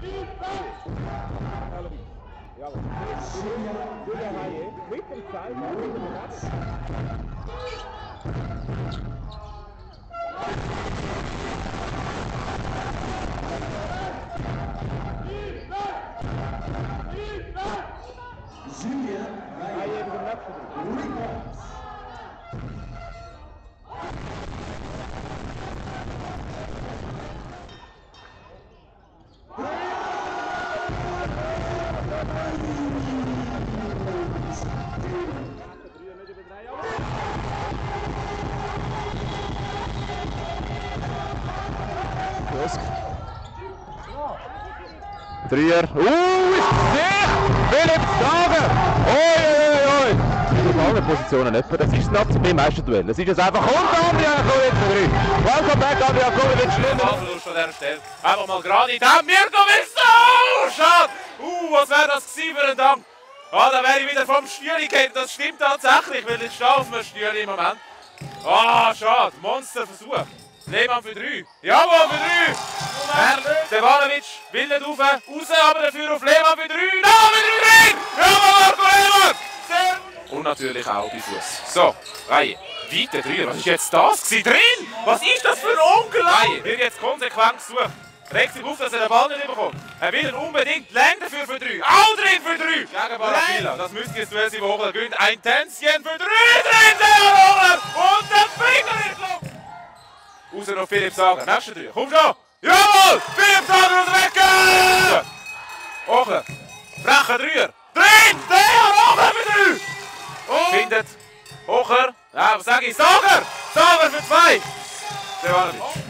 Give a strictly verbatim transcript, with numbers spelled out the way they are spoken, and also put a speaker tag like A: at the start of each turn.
A: Dreier. Uh, ist dicht! Philipp Sager! Oi, oi, oi! In allen Positionen jemand. Das ist das beim Meisterduell. Es ist jetzt einfach und Andrea Kovic drei. Welcome back, Andrea Kovic.
B: Ballverlust von dieser Stelle. Einfach mal gerade in den Mirkovic. Oh, schade! Uh, was wäre das gewesen für ein Dank? Ah, da wäre ich wieder vom Stühle gefallen. Das stimmt tatsächlich, weil ich stehe auf einem Stühle im Moment. Ah, schade. Monsterversuch. Lehmann für drei. Jawohl, für drei. Stevanovic will nicht rauf, raus, aber dafür auf Lehmann für drei. Da, für drei drin. Jawohl, Marco Lehmann. Und natürlich auch bei Fuß. So, Reihe. Weiter Dreier. Was ist jetzt das gewesen? Drin? Was ist das für ein Onkel? Reihe wird jetzt konsequent gesucht. Regt sich auf, dass er den Ball nicht bekommt. Er will ihn unbedingt lang dafür für drei. Auch drin für drei. Gegen Barabilla. Das müsste jetzt Duell sein, wo Hochler gewinnt. Ein Tänzchen für drei drin. Der Hochler. Und der Finger ist los. Raus noch Philipp Sager. Nächste Dreier. Komm schon. Jawohl! Philipp Sager aus der Ecke! Hochler. Frecher Dreier. Drin! Der Hochler für drei. Und findet Hochler. Ja, was sage ich? Sager! Sager für zwei. Stevanovic.